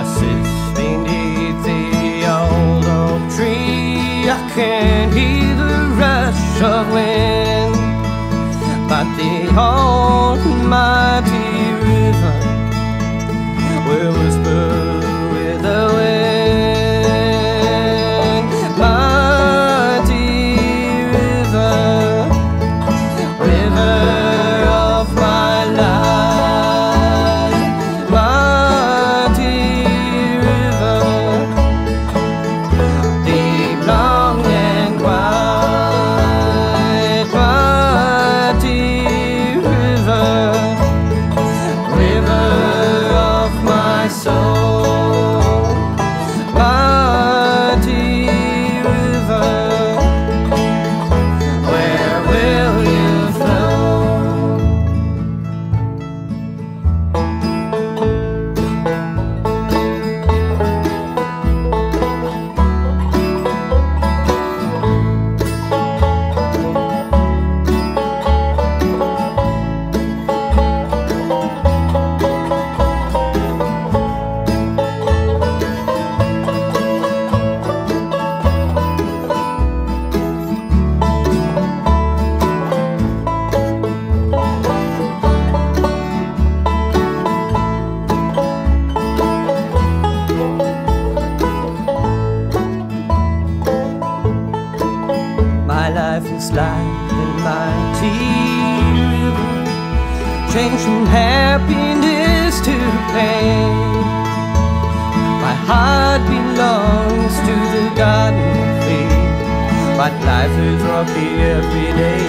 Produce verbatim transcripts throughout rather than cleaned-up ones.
sit beneath the old oak tree. I can't hear the rush of wind, but the almighty river will whisper with the wind. Mighty river, river of my life. Mighty river, deep, long and wide. Mighty river, river of my soul. Mighty river, where will you flow? My life is like the mighty river, changed from happiness to pain. My heart belongs to the garden of faith, but life is rocky every day.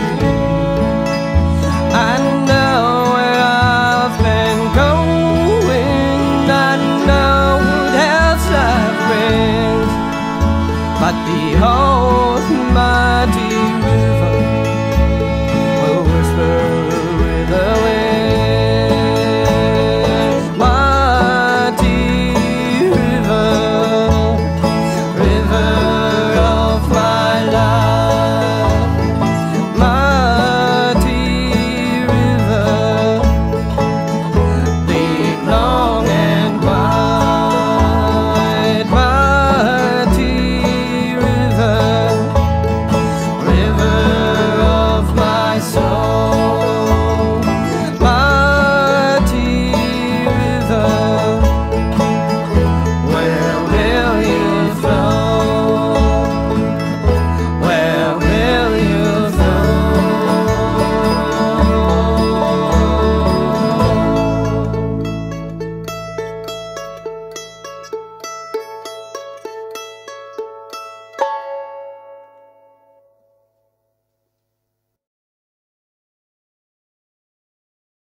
I know where I've been going, I know what else life brings, but the almighty